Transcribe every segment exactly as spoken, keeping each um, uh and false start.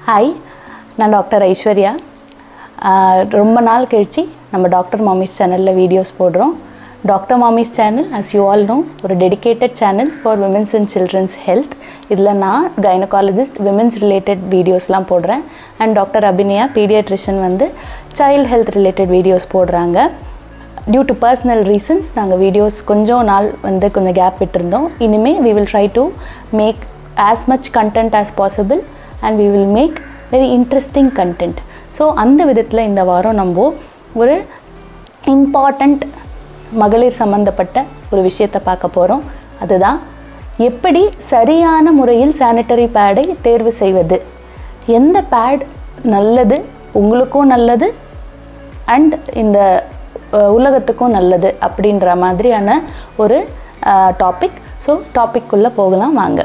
Hi, நான் doctor Aishwarya. ரொம்ப நாள் கழிச்சு நம்ம டாக்டர் மாமிஸ் சேனலில் வீடியோஸ் போடுறோம். Doctor mommies channel as you all know ஒரு dedicated channels for womens and childrens health. இதில் நான் கைனகாலஜிஸ்ட் விமென்ஸ் ரிலேட்டட் வீடியோஸ்லாம் போடுறேன். அண்ட் டாக்டர் அபிநயா பீடியாட்ரிஷியன் வந்து சைல்டு ஹெல்த் ரிலேட்டட் வீடியோஸ் போடுறாங்க. டியூ டு பர்சனல் ரீசன்ஸ் நாங்கள் வீடியோஸ் கொஞ்சம் நாள் வந்து கொஞ்சம் கேப் விட்டுருந்தோம். இனிமேல் we will try to make as much content as possible and we will make very interesting content. So அந்த விதத்தில் இந்த வாரம் நம்ம ஒரு இம்பார்ட்டண்ட் மகளிர் சம்மந்தப்பட்ட ஒரு விஷயத்தை பார்க்க போகிறோம். அதுதான் எப்படி சரியான முறையில் சானிட்டரி பேடை தேர்வு செய்வது, எந்த பேட் நல்லது, உங்களுக்கும் நல்லது அண்ட் இந்த உலகத்துக்கும் நல்லது அப்படின்ற மாதிரியான ஒரு டாபிக். ஸோ டாபிக்குள்ளே போகலாம் வாங்க.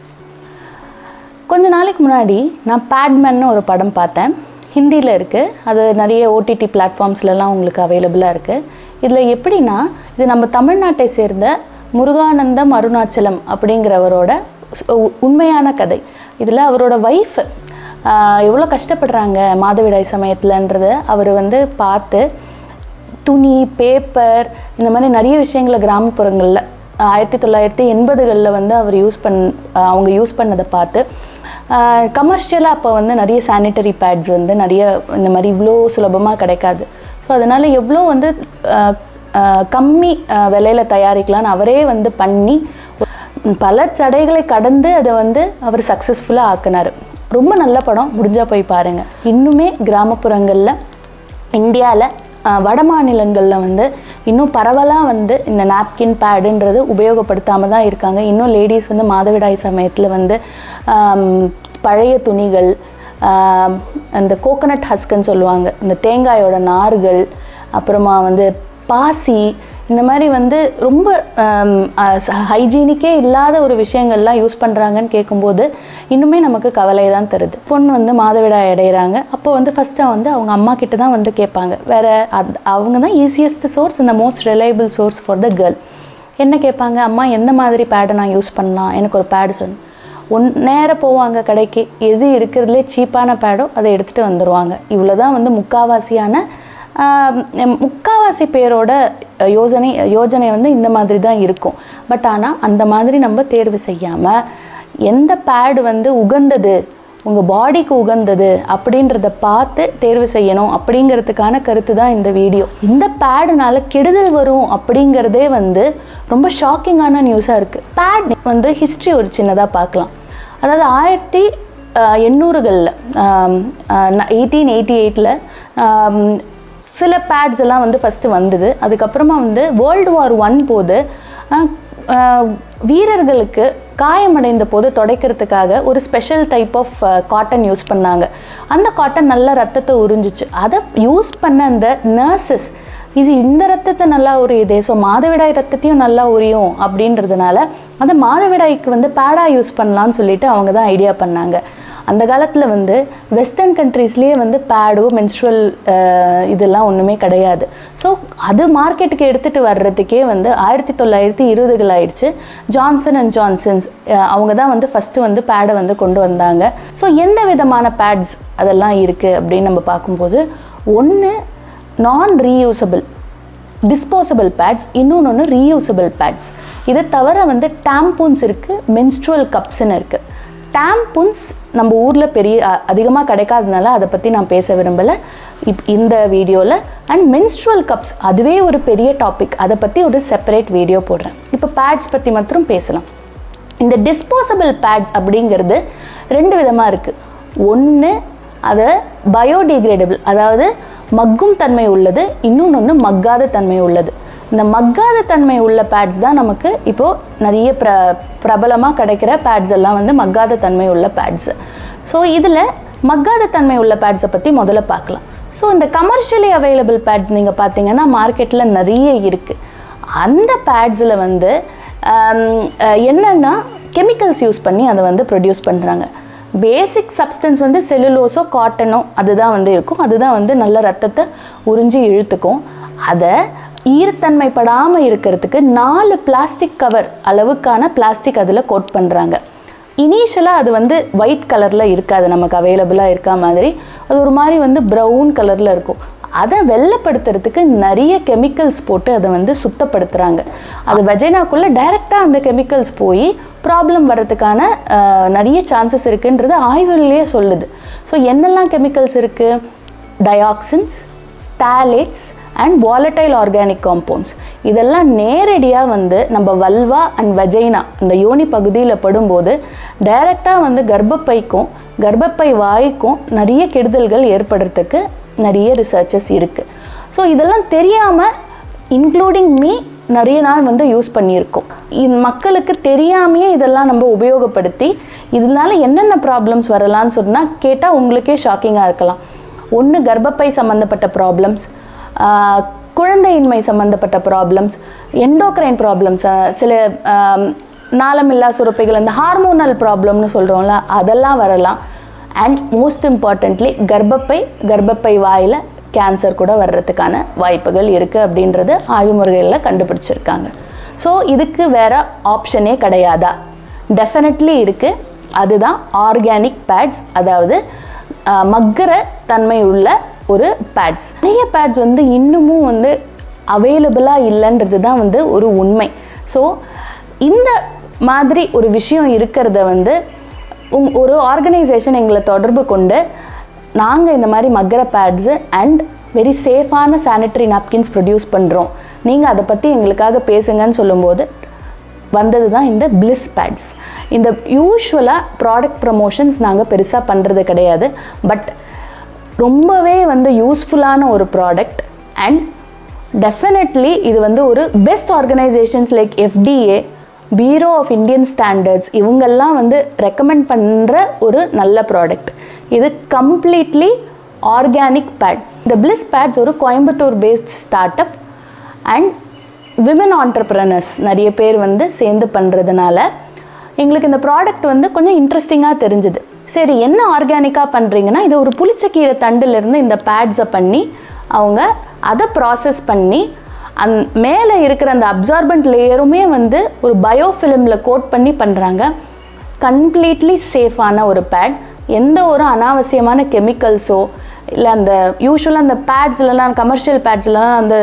கொஞ்ச நாளைக்கு முன்னாடி நான் பேட்மேன்னு ஒரு படம் பார்த்தேன். ஹிந்தியில் இருக்குது, அது நிறைய ஓடிடி பிளாட்ஃபார்ம்ஸ்லலாம் உங்களுக்கு அவைலபிளாக இருக்குது. இதில் எப்படின்னா, இது நம்ம தமிழ்நாட்டை சேர்ந்த முருகானந்தம் அருணாச்சலம் அப்படிங்கிறவரோட உண்மையான கதை. இதில் அவரோட ஒய்ஃப் எவ்வளோ கஷ்டப்படுறாங்க மாதவிடாய் சமயத்தில்ன்றதை அவர் வந்து பார்த்து துணி, பேப்பர், இந்த மாதிரி நிறைய விஷயங்களை கிராமப்புறங்களில் ஆயிரத்தி தொள்ளாயிரத்தி எண்பதுகளில் வந்து அவர் யூஸ் பண் அவங்க யூஸ் பண்ணதை பார்த்து கமர்ஷியலாக அப்போ வந்து நிறைய சானிட்டரி பேட்ஸ் வந்து நிறைய இந்த மாதிரி இவ்வளோ சுலபமாக கிடைக்காது. ஸோ அதனால் எவ்வளோ வந்து கம்மி விலையில் தயாரிக்கலான்னு அவரே வந்து பண்ணி பல தடைகளை கடந்து அதை வந்து அவர் சக்ஸஸ்ஃபுல்லாக ஆக்கினார். ரொம்ப நல்ல படம், முடிஞ்சால் போய் பாருங்கள். இன்னுமே கிராமப்புறங்களில் இந்தியாவில் வட மாநிலங்களில் வந்து இன்னும் பரவலாக வந்து இந்த நாப்கின் பேடுன்றது உபயோகப்படுத்தாமல் தான் இருக்காங்க. இன்னும் லேடிஸ் வந்து மாதவிடாய் சமயத்தில் வந்து பழைய துணிகள், அந்த கோகனட் ஹஸ்க்குன்னு சொல்லுவாங்க, இந்த தேங்காயோட நார்கள், அப்புறமா வந்து பாசி, இந்த மாதிரி வந்து ரொம்ப ஹைஜீனிக்கே இல்லாத ஒரு விஷயங்கள்லாம் யூஸ் பண்ணுறாங்கன்னு கேட்கும்போது இன்னுமே நமக்கு கவலை தான் தருது. பொண்ணு வந்து மாதவிடாய் அடைகிறாங்க, அப்போ வந்து ஃபஸ்ட்டாக வந்து அவங்க அம்மா கிட்ட தான் வந்து கேட்பாங்க. வேறு அது அவங்க தான் ஈஸியஸ்ட் சோர்ஸ், இந்த most reliable source for the girl. என்ன கேட்பாங்க, அம்மா எந்த மாதிரி பேடை நான் யூஸ் பண்ணலாம், எனக்கு ஒரு பேடு சொல்லு. ஒன் நேராக போவாங்க கடைக்கு, எது இருக்கிறதுலே சீப்பான பேடோ அதை எடுத்துகிட்டு வந்துடுவாங்க. இவ்வளோ தான் வந்து முக்காவாசியான முக்காவாசி பேரோட யோசனை யோஜனை வந்து இந்த மாதிரி தான் இருக்கும். பட் ஆனால் அந்த மாதிரி நம்ம தேர்வு செய்யாமல் எந்த பேடு வந்து உகந்தது, உங்கள் பாடிக்கு உகந்தது அப்படின்றத பார்த்து தேர்வு செய்யணும் அப்படிங்கிறதுக்கான கருத்து தான் இந்த வீடியோ. இந்த பேடுனால கெடுதல் வரும் அப்படிங்கிறதே வந்து ரொம்ப ஷாக்கிங்கான நியூஸாக இருக்குது. பேட் வந்து ஹிஸ்ட்ரி ஒரு சின்னதாக பார்க்கலாம். அதாவது ஆயிரத்தி எண்ணூறுகளில் எயிட்டீன் எயிட்டி எயிட்டில் சில பேட்ஸ் எல்லாம் வந்து ஃபஸ்ட்டு வந்தது. அதுக்கப்புறமா வந்து வேர்ல்டு வார் ஒன் போது வீரர்களுக்கு காயமடைந்த போது துடைக்கிறதுக்காக ஒரு special type of cotton use பண்ணாங்க. அந்த காட்டன் நல்ல ரத்தத்தை உறிஞ்சிச்சு. அதை யூஸ் பண்ண அந்த நர்சஸ், இது இந்த ரத்தத்தை நல்லா உரியுதே, ஸோ மாதவிடாய் ரத்தத்தையும் நல்லா உரியும் அப்படின்றதுனால அதை மாதவிடாய்க்கு வந்து பேடாக யூஸ் பண்ணலான்னு சொல்லிட்டு அவங்க தான் ஐடியா பண்ணாங்க. அந்த காலத்தில் வந்து வெஸ்டர்ன் கண்ட்ரீஸ்லேயே வந்து பேடோ மென்ஸ்ட்ரல் இதெல்லாம் ஒன்றுமே கிடையாது. ஸோ அது மார்க்கெட்டுக்கு எடுத்துகிட்டு வர்றதுக்கே வந்து ஆயிரத்தி தொள்ளாயிரத்தி இருபதுகள் ஆயிடுச்சு. ஜான்சன் அண்ட் ஜான்சன்ஸ் அவங்க தான் வந்து ஃபஸ்ட்டு வந்து பேடை வந்து கொண்டு வந்தாங்க. ஸோ எந்த விதமான பேட்ஸ் அதெல்லாம் இருக்குது அப்படின்னு நம்ம பார்க்கும்போது, ஒன்று நான் ரீயூசபிள் டிஸ்போசபிள் பேட்ஸ், இன்னொன்று ஒன்று ரீயூசபிள் பேட்ஸ். இதை தவிர வந்து டாம்பூன்ஸ் இருக்குது, மென்ஸ்ட்ரல் கப்ஸ்ன்னு இருக்குது. டாம்பூன்ஸ் நம்ம ஊரில் பெரிய அதிகமாக கிடைக்காதனால அதை பற்றி நான் பேச விரும்பலை இப் இந்த வீடியோவில். அண்ட் மென்ஸ்ட்ரல் கப்ஸ் அதுவே ஒரு பெரிய டாபிக், அதை பற்றி ஒரு செப்பரேட் வீடியோ போடுறேன். இப்போ பேட்ஸ் பற்றி மாத்திரம் பேசலாம். இந்த டிஸ்போசபிள் பேட்ஸ் அப்படிங்கிறது ரெண்டு விதமாக இருக்குது. ஒன்று அது பயோடிகிரேடபிள், அதாவது மக்கும் தன்மை உள்ளது, இன்னொன்று ஒன்று மக்காத தன்மை உள்ளது. இந்த மக்காத தன்மை உள்ள பேட்ஸ் தான் நமக்கு இப்போது நிறைய பிர பிரபலமாக கிடைக்கிற பேட்ஸ் எல்லாம் வந்து மக்காத தன்மை உள்ள பேட்ஸு. ஸோ இதில் மக்காத தன்மை உள்ள பேட்ஸை பற்றி முதல்ல பார்க்கலாம். ஸோ இந்த கமர்ஷியலி அவைலபிள் பேட்ஸ் நீங்கள் பார்த்தீங்கன்னா மார்க்கெட்டில் நிறைய இருக்குது. அந்த பேட்ஸில் வந்து என்னென்னா கெமிக்கல்ஸ் யூஸ் பண்ணி அதை வந்து ப்ரொடியூஸ் பண்ணுறாங்க. பேசிக் சப்ஸ்டன்ஸ் வந்து செல்லுலோஸோ காட்டனோ அதுதான் வந்து இருக்கும். அதுதான் வந்து நல்ல ரத்தத்தை உறிஞ்சி இழுத்துக்கும். அதை ஈரத்தன்மைப்படாமல் இருக்கிறதுக்கு நாலு பிளாஸ்டிக் கவர் அளவுக்கான பிளாஸ்டிக் அதில் கோட் பண்ணுறாங்க. இனிஷியலாக அது வந்து ஒயிட் கலரில் இருக்காது, நமக்கு அவைலபிளாக இருக்கா மாதிரி அது ஒரு மாதிரி வந்து ப்ரௌன் கலரில் இருக்கும். அதை வெள்ளைப்படுத்துறதுக்கு நிறைய கெமிக்கல்ஸ் போட்டு அதை வந்து சுத்தப்படுத்துகிறாங்க. அது வெஜைனாக்குள்ளே டைரெக்டாக அந்த கெமிக்கல்ஸ் போய் ப்ராப்ளம் வர்றதுக்கான நிறைய சான்சஸ் இருக்குன்றது ஆய்வுலேயே சொல்லுது. ஸோ என்னெல்லாம் கெமிக்கல்ஸ் இருக்குது? Dioxins, phthalates and volatile organic compounds. இதெல்லாம் நேரடியாக வந்து நம்ம வல்வா அண்ட் வெஜைனா அந்த யோனி பகுதியில் படும்போது டைரெக்டாக வந்து கர்ப்பப்பைக்கும் கர்ப்பப்பை வாய்க்கும் நிறைய கெடுதல்கள் ஏற்படுறதுக்கு நிறைய ரிசர்ச்சஸ் இருக்குது. ஸோ இதெல்லாம் தெரியாமல் இன்க்ளூடிங் மீ நிறைய நாள் வந்து யூஸ் பண்ணியிருக்கோம். இது மக்களுக்கு தெரியாமையே இதெல்லாம் நம்ம உபயோகப்படுத்தி இதனால என்னென்ன ப்ராப்ளம்ஸ் வரலான்னு சொன்னால் கேட்டால் உங்களுக்கே ஷாக்கிங்காக இருக்கலாம். ஒன்று கர்ப்பப்பை சம்மந்தப்பட்ட ப்ராப்ளம்ஸ், குழந்தையின்மை சம்மந்தப்பட்ட ப்ராப்ளம்ஸ், எண்டோக்ரைன் ப்ராப்ளம்ஸ், சில நாளமில்லா சுரப்பைகள், அந்த ஹார்மோனல் ப்ராப்ளம்னு சொல்கிறோம்ல அதெல்லாம் வரலாம். அண்ட் மோஸ்ட் இம்பார்ட்டண்ட்லி கர்ப்பப்பை கர்ப்பப்பை வாயில் கேன்சர் கூட வர்றதுக்கான வாய்ப்புகள் இருக்குது அப்படின்றது ஆய்வு முறைகளில் கண்டுபிடிச்சிருக்காங்க. ஸோ இதுக்கு வேறு ஆப்ஷனே கிடையாதா? டெஃபினெட்லி இருக்குது. அதுதான் ஆர்கானிக் பேட்ஸ், அதாவது மக்கிற தன்மை உள்ள ஒரு பேட்ஸ். நிறைய பேட்ஸ் வந்து இன்னமும் வந்து அவைலபிளாக இல்லைன்றது தான் வந்து ஒரு உண்மை. ஸோ இந்த மாதிரி ஒரு விஷயம் இருக்கிறத வந்து உங் ஒரு ஆர்கனைசேஷன் எங்களை தொடர்பு கொண்டு நாங்கள் இந்த மாதிரி மக்கிற பேட்ஸு அண்ட் வெரி சேஃபான சானிட்டரி நாப்கின்ஸ் ப்ரொடியூஸ் பண்ணுறோம், நீங்கள் அதை பற்றி எங்களுக்காக பேசுங்கன்னு சொல்லும்போது வந்தது தான் இந்த பிளிஸ் பேட்ஸ். இந்த யூஸ்வலாக ப்ராடக்ட் ப்ரமோஷன்ஸ் நாங்கள் பெருசாக பண்ணுறது கிடையாது. பட் ரொம்பவே வந்து யூஸ்ஃபுல்லான ஒரு ப்ராடக்ட். அண்ட் டெஃபினெட்லி இது வந்து ஒரு best organisations like FDA, bureau of Indian standards இவங்கெல்லாம் வந்து ரெக்கமெண்ட் பண்ணுற ஒரு நல்ல ப்ராடக்ட். இது கம்ப்ளீட்லி ஆர்கானிக் பேட். இந்த பிளிஸ் பேட்ஸ் ஒரு Coimbatore based start up and women entrepreneurs நிறைய பேர் வந்து சேர்ந்து பண்ணுறதுனால எங்களுக்கு இந்த ப்ராடக்ட் வந்து கொஞ்சம் இன்ட்ரெஸ்டிங்காக தெரிஞ்சுது. சரி, என்ன ஆர்கானிக்காக பண்ணுறீங்கன்னா, இது ஒரு புளிச்சக்கீரை தண்டுலேருந்து இந்த பேட்ஸை பண்ணி அவங்க அதை ப்ராசஸ் பண்ணி அந் மேலே இருக்கிற அந்த அப்சார்பண்ட் லேயருமே வந்து ஒரு பயோஃபிலிமில் கோட் பண்ணி பண்ணுறாங்க. கம்ப்ளீட்லி சேஃபான ஒரு பேட். எந்த ஒரு அனாவசியமான கெமிக்கல்ஸோ இல்லை அந்த யூஸ்வலாக அந்த பேட்ஸ்லாம் கமர்ஷியல் பேட்ஸ்லாம் அந்த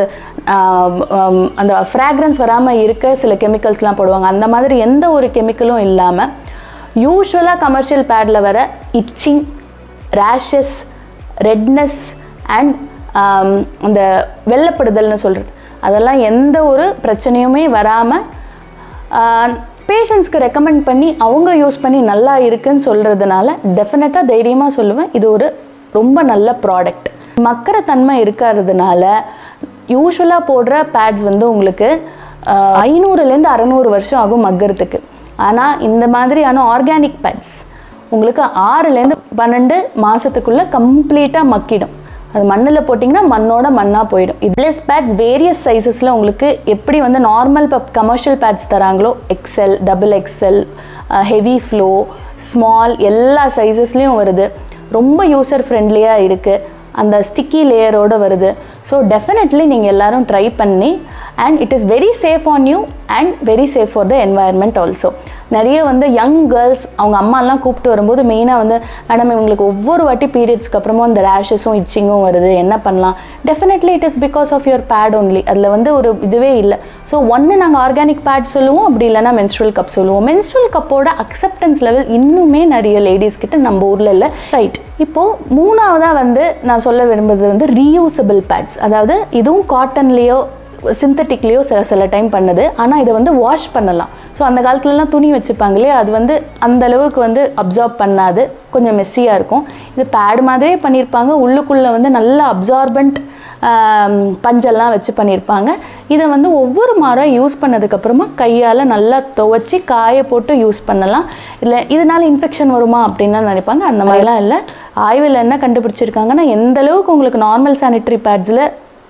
அந்த ஃப்ராக்ரன்ஸ் வராமல் இருக்க சில கெமிக்கல்ஸ்லாம் போடுவாங்க. அந்த மாதிரி எந்த ஒரு கெமிக்கலும் இல்லாமல் யூஸ்வலாக கமர்ஷியல் பேடில் வர இச்சிங், ரேஷஸ், ரெட்னஸ் அண்ட் அந்த வெள்ளப்படுதல்னு சொல்கிறது அதெல்லாம் எந்த ஒரு பிரச்சனையுமே வராமல் பேஷண்ட்ஸ்க்கு ரெக்கமெண்ட் பண்ணி அவங்க யூஸ் பண்ணி நல்லா இருக்குன்னு சொல்கிறதுனால டெஃபினட்டாக தைரியமாக சொல்லுவேன் இது ஒரு ரொம்ப நல்ல ப்ராடக்ட். மக்கிற தன்மை இருக்கிறதுனால யூஸ்வலாக போடுற பேட்ஸ் வந்து உங்களுக்கு ஐநூறுலேருந்து அறநூறு வருஷம் ஆகும் மக்கிறதுக்கு. ஆனால் இந்த மாதிரியான ஆர்கானிக் பேட்ஸ் உங்களுக்கு ஆறுலேருந்து பன்னெண்டு மாதத்துக்குள்ளே கம்ப்ளீட்டாக மக்கிடும். அது மண்ணில் போட்டிங்கன்னா மண்ணோட மண்ணாக போயிடும். பிளிஸ் பேட்ஸ் வேரியஸ் சைஸஸில் உங்களுக்கு எப்படி வந்து நார்மல் இப்போ கமர்ஷியல் பேட்ஸ் தராங்களோ XL, double XL, heavy flow, small எல்லா சைஸஸ்லேயும் வருது. ரொம்ப யூசர் ஃப்ரெண்ட்லியாக இருக்குது. அந்த ஸ்டிக்கி லேயரோடு வருது. ஸோ டெஃபினெட்லி நீங்கள் எல்லோரும் ட்ரை பண்ணி and it is very safe on you and very safe for the environment also. நிறைய வந்து யங் கேர்ள்ஸ் அவங்க அம்மாலாம் கூப்பிட்டு வரும்போது மெயினாக வந்து மேடம் இவங்களுக்கு ஒவ்வொரு வாட்டி பீரியட்ஸ்க்கு அப்புறமும் அந்த ரேஷஸும் இச்சிங்கும் வருது, என்ன பண்ணலாம்? Definitely it is because of your pad only. அதில் வந்து ஒரு இதுவே இல்லை. ஸோ ஒன்று நாங்கள் ஆர்கானிக் பேட் சொல்லுவோம், அப்படி இல்லைனா மென்ஸ்ட்ரல் கப் சொல்லுவோம். மென்ஸ்ட்ரல் கப்போட அக்செப்டன்ஸ் லெவல் இன்னுமே நிறைய லேடிஸ் கிட்ட நம்ம ஊரில் இல்லை. ரைட், இப்போது மூணாவதாக வந்து நான் சொல்ல விரும்புறது வந்து ரீயூசபிள் பேட்ஸ். அதாவது இதுவும் காட்டன்லேயோ சிந்தட்டிக்லேயோ சில சில டைம் பண்ணுது. ஆனால் இதை வந்து வாஷ் பண்ணலாம். ஸோ அந்த காலத்துலலாம் துணி வச்சுப்பாங்க இல்லையா, அது வந்து அந்த அளவுக்கு வந்து அப்சார்ப் பண்ணாது, கொஞ்சம் மெஸ்ஸியாக இருக்கும். இது பேட் மாதிரியே பண்ணியிருப்பாங்க. உள்ளுக்குள்ளே வந்து நல்ல அப்சார்பண்ட் பஞ்செல்லாம் வச்சு பண்ணியிருப்பாங்க. இதை வந்து ஒவ்வொரு மாதம் யூஸ் பண்ணதுக்கப்புறமா கையால் நல்லா துவைச்சி காய போட்டு யூஸ் பண்ணலாம். இல்லை இதனால் இன்ஃபெக்ஷன் வருமா அப்படின்லாம் நினைப்பாங்க. அந்த மாதிரிலாம் இல்லை. ஆய்வில் என்ன கண்டுபிடிச்சிருக்காங்கன்னா எந்த அளவுக்கு உங்களுக்கு நார்மல் சானிட்டரி பேட்ஸில்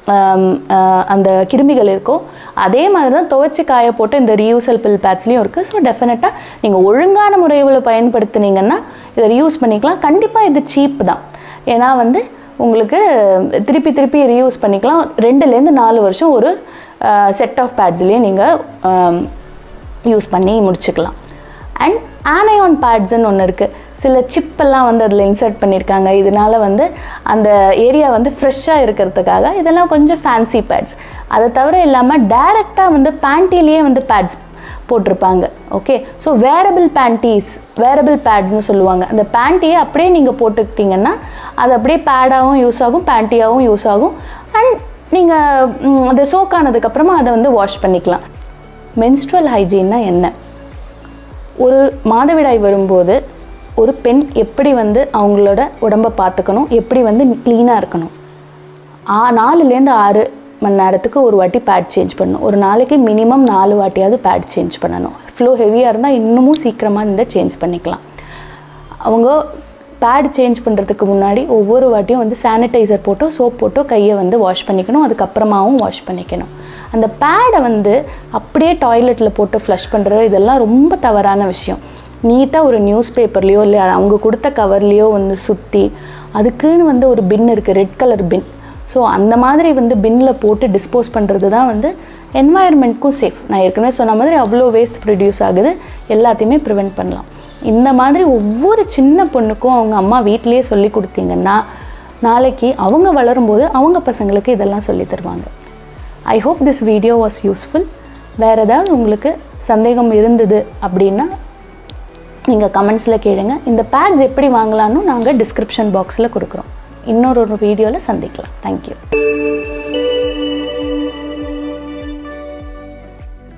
அந்த கிருமிகள் இருக்கோ அதே மாதிரி தான் துவைச்சி காய போட்டு இந்த ரீயூசபிள் பேட்ஸ்லேயும் இருக்குது. ஸோ டெஃபினட்டாக நீங்கள் ஒழுங்கான முறையில் பயன்படுத்தினீங்கன்னா இதை ரீயூஸ் பண்ணிக்கலாம். கண்டிப்பாக இது சீப் தான். ஏன்னா வந்து உங்களுக்கு திருப்பி திருப்பி ரீயூஸ் பண்ணிக்கலாம். ரெண்டுலேருந்து நாலு வருஷம் ஒரு செட் ஆஃப் பேட்ஸ்லேயே நீங்கள் யூஸ் பண்ணி முடிச்சுக்கலாம். அண்ட் ஆனையான் பேட்ஸ்ன்னு ஒன்று இருக்குது. சில சிப்பெல்லாம் வந்து அதில் இன்சர்ட் பண்ணியிருக்காங்க. இதனால் வந்து அந்த ஏரியா வந்து ஃப்ரெஷ்ஷாக இருக்கிறதுக்காக இதெல்லாம் கொஞ்சம் ஃபேன்சி பேட்ஸ். அதை தவிர இல்லாமல் டைரெக்டாக வந்து பேண்டிலேயே வந்து பேட்ஸ் போட்டிருப்பாங்க. Okay, so wearable panties, wearable பேட்ஸ்னு சொல்லுவாங்க. அந்த பேண்டியை அப்படியே நீங்கள் போட்டுக்கிட்டிங்கன்னா அது அப்படியே பேடாகவும் யூஸ் ஆகும், பேண்டியாகவும் யூஸ் ஆகும். அண்ட் நீங்கள் அது சோக் ஆனதுக்கப்புறமா அதை வந்து வாஷ் பண்ணிக்கலாம். menstrual hygiene என்ன? ஒரு மாதவிடாய் வரும்போது ஒரு பெண் எப்படி வந்து அவங்களோட உடம்பை பார்த்துக்கணும், எப்படி வந்து க்ளீனாக இருக்கணும். ஆ நாலுலேருந்து ஆறு மணி நேரத்துக்கு ஒரு வாட்டி பேட் சேஞ்ச் பண்ணணும். ஒரு நாளைக்கு மினிமம் நாலு வாட்டியாவது பேட் சேஞ்ச் பண்ணணும். ஃப்ளோ ஹெவியாக இருந்தால் இன்னமும் சீக்கிரமாக இந்த சேஞ்ச் பண்ணிக்கலாம். அவங்க பேட் சேஞ்ச் பண்ணுறதுக்கு முன்னாடி ஒவ்வொரு வாட்டியும் வந்து சானிடைசர் போட்டோ சோப் போட்டோ கையை வந்து வாஷ் பண்ணிக்கணும். அதுக்கப்புறமாவும் வாஷ் பண்ணிக்கணும். அந்த பேடை வந்து அப்படியே டாய்லெட்டில் போட்டு ஃப்ளஷ் பண்ணுறது இதெல்லாம் ரொம்ப தவறான விஷயம். நீட்டாக ஒரு நியூஸ் பேப்பர்லேயோ இல்லை அவங்க கொடுத்த கவர்லேயோ வந்து சுற்றி அதுக்குன்னு வந்து ஒரு பின் இருக்குது, ரெட் கலர் பின். ஸோ அந்த மாதிரி வந்து பின்னில் போட்டு டிஸ்போஸ் பண்ணுறது தான் வந்து என்வாயர்மெண்ட்க்கும் சேஃப். நான் ஏற்கனவே சொன்ன மாதிரி அவ்வளோ வேஸ்ட் ப்ரொடியூஸ் ஆகுது, எல்லாத்தையுமே ப்ரிவெண்ட் பண்ணலாம். இந்த மாதிரி ஒவ்வொரு சின்ன பொண்ணுக்கும் அவங்க அம்மா வீட்டிலேயே சொல்லி கொடுத்தீங்கன்னா நாளைக்கு அவங்க வளரும்போது அவங்க பசங்களுக்கு இதெல்லாம் சொல்லி தருவாங்க. I hope this video was useful. வேறு ஏதாவது உங்களுக்கு சந்தேகம் இருந்தது அப்படின்னா நீங்கள் கமெண்ட்ஸில் கேளுங்க. இந்த பேட்ஸ் எப்படி வாங்கலான்னு நாங்கள் டிஸ்கிரிப்ஷன் பாக்ஸில் கொடுக்குறோம். இன்னொரு ஒரு வீடியோவில் சந்திக்கலாம். தேங்க்யூ.